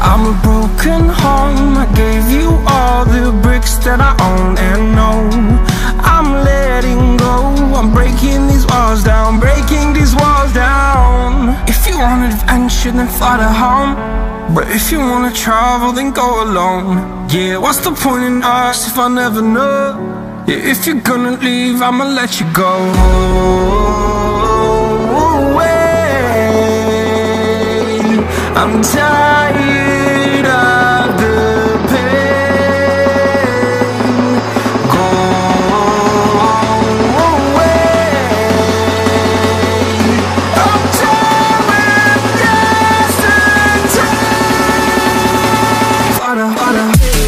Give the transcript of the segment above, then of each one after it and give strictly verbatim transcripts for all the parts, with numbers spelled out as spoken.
I'm a broken home. I gave you all the bricks that I own and know. I'm letting go. I'm breaking these walls down, breaking these walls down. If you want adventure, then fly to home. But if you wanna travel, then go alone. Yeah, what's the point in us if I never know? Yeah, if you're gonna leave, I'ma let you go. I'm tired of the pain. Go away. I'm tired of yesterday. Harder, harder.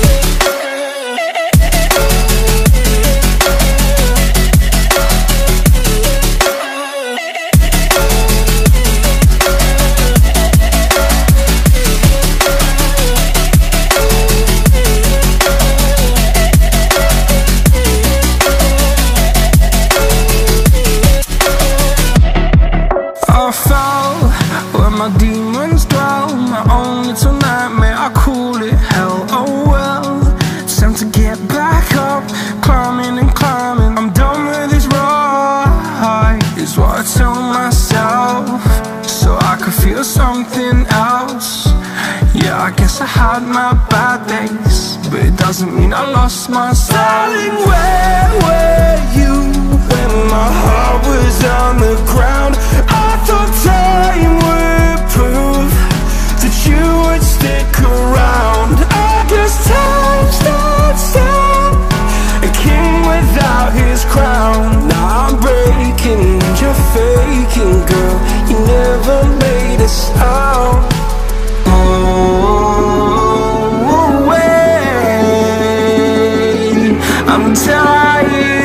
I fell where my demons dwell. My own little nightmare, I call it hell. Oh well, it's time to get back up. Climbing and climbing, I'm done with this ride, is what I tell myself, so I could feel something else. Yeah, I guess I had my bad days, but it doesn't mean I lost my style. Darling, where were you when my heart was on the ground? I thought time would prove that you would stick around. I guess time starts down, a king without his crown. Now I'm breaking and you're faking, girl. You never made a sound. Oh, wait, I'm tired